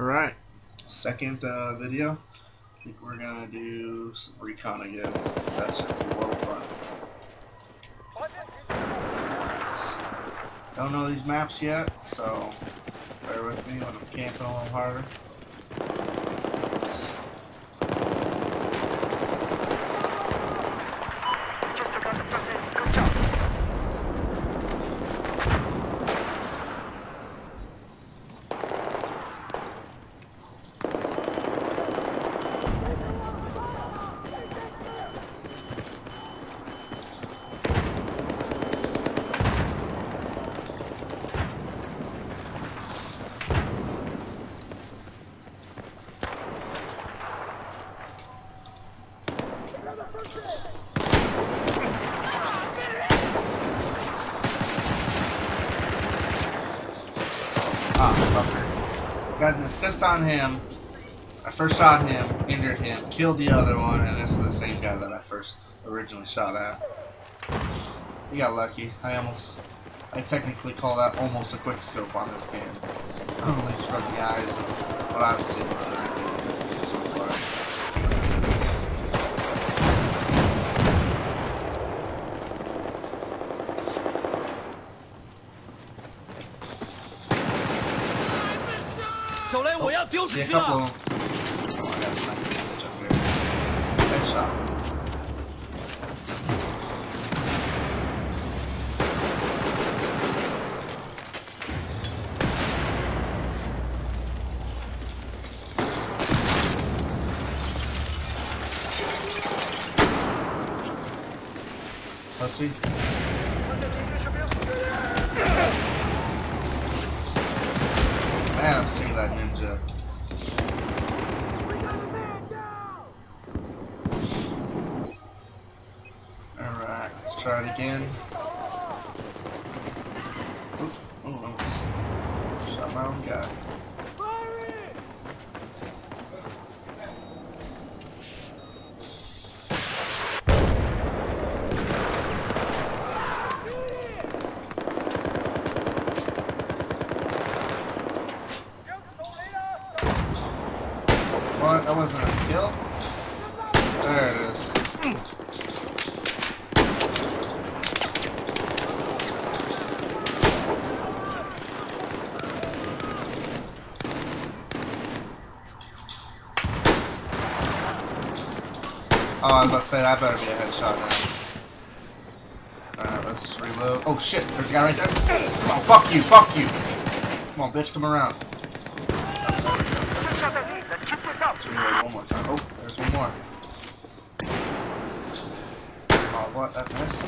Alright, second video. I think we're gonna do some recon again. That's just a lot of fun. Don't know these maps yet, so bear with me when I'm camping a little harder. Got an assist on him. I first shot him, injured him, killed the other one, and this is the same guy that I first originally shot at. He got lucky. I technically call that almost a quick scope on this game. At least from the eyes of what I've seen sniping in this game so far. See a couple. Oh, I got sniped bitch up here. Headshot. Let's see. Man, I'm sick of that ninja. Try it again. Oop, almost shot my own guy. What? That wasn't a kill? There it is. Oh, I was about to say, that better be a headshot now. Alright, let's reload. Oh shit, there's a guy right there. Come on, fuck you, fuck you. Come on, bitch, come around. Let's reload one more time. Oh, there's one more. Oh, what? That missed?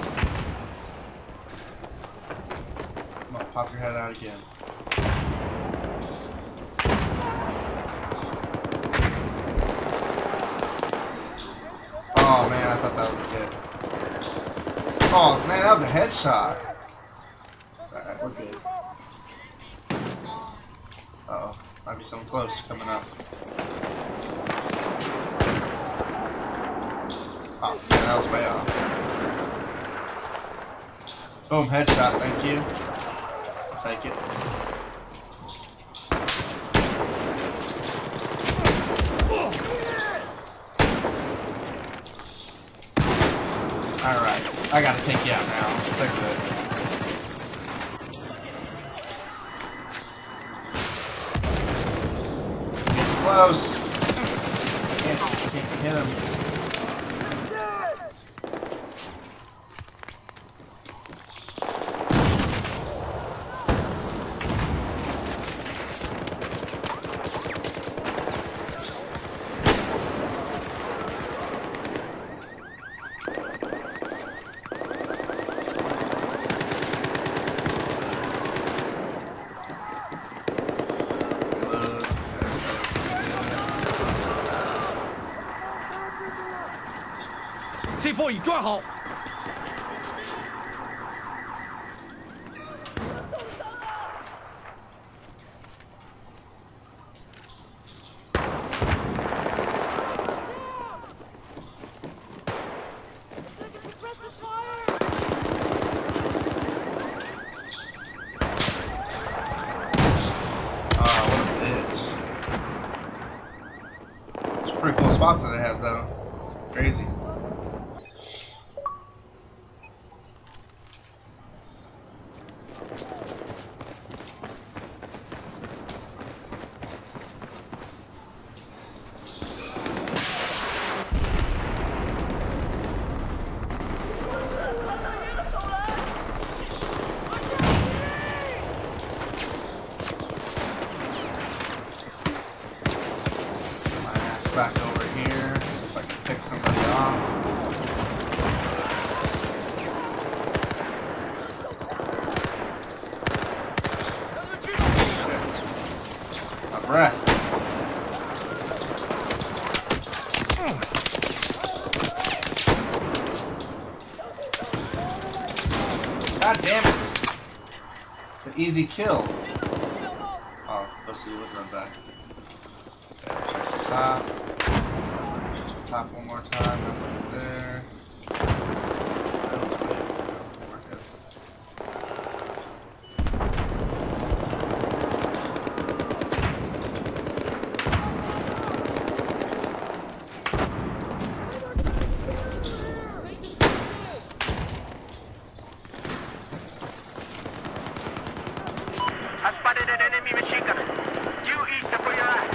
Come on, pop your head out again. Oh man, I thought that was a hit. Oh man, that was a headshot. It's alright, we're good. Uh-oh, might be something close coming up. Oh, yeah, that was way off. Boom, headshot, thank you. I'll take it. Alright, I gotta take you out now. I'm sick of it. Get close. Can't hit him. C4 已装好。 Ah, what a bitch. spots that they have though. Crazy. Back over here, see if I can pick somebody off. Shit. My breath. God damn it. It's an easy kill. Oh, let's see, we'll run back. Okay, check the top. Top one more time, nothing there. I spotted an enemy machine gun. You eat the for your ass.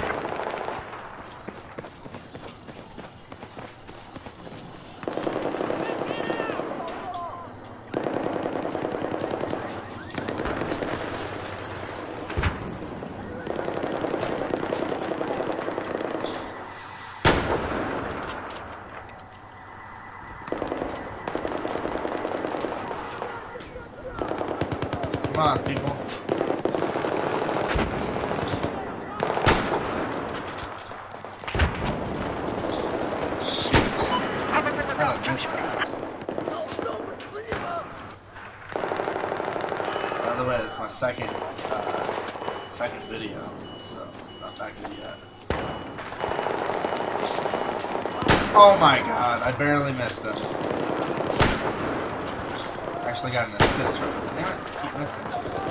Come on, people. Shit. How did I miss that? By the way, this is my second video, so not that good yet. Oh my god, I barely missed it. Actually got an assist from it. Damn it, I keep missing.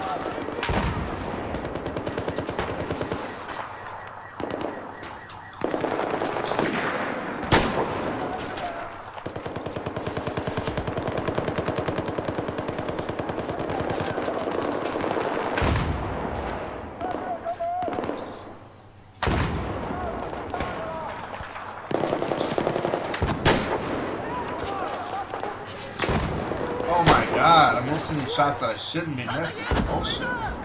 Oh my god, I'm missing these shots that I shouldn't be missing. Bullshit.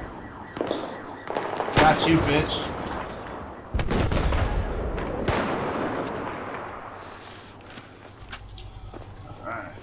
Got you, bitch. Alright.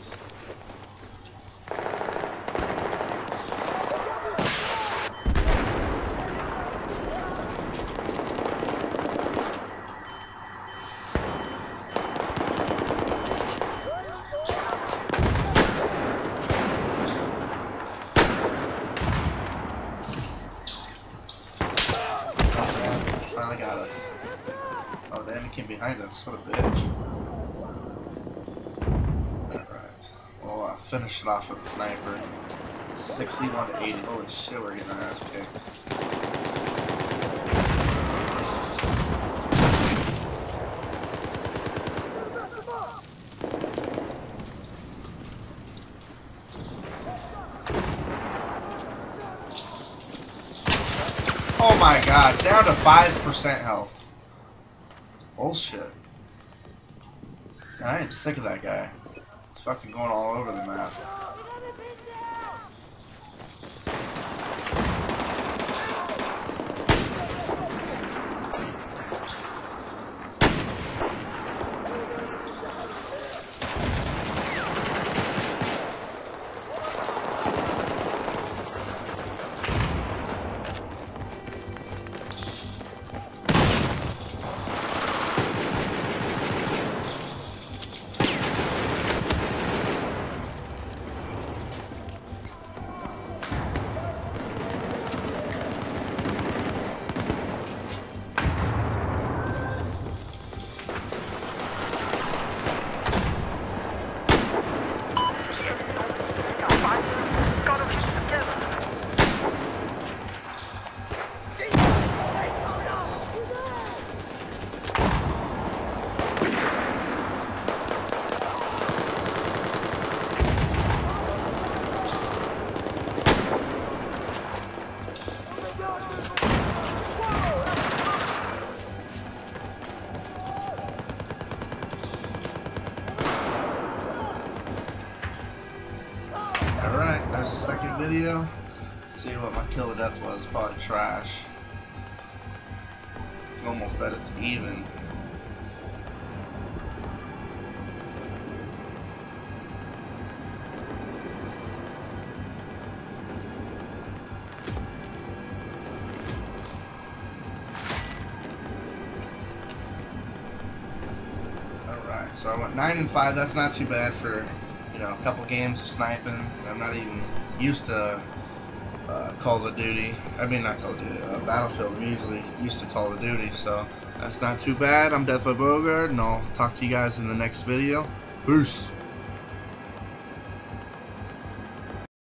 Finally got us. Oh, the enemy came behind us. What a bitch. Alright. Well, finish it off with the sniper. 61 to 80. Holy shit, we're getting our ass kicked. Oh my god, down to 5% health. Bullshit. Man, I am sick of that guy. He's fucking going all over the map. see what my kill to death was. Probably trash. You can almost bet it's even. Alright, so I went 9 and 5. That's not too bad for, you know, a couple games of sniping. I'm not even used to Call of Duty. I mean, not Call of Duty, Battlefield. I'm usually used to Call of Duty, so that's not too bad. I'm Deathly Bogard, and I'll talk to you guys in the next video. Peace.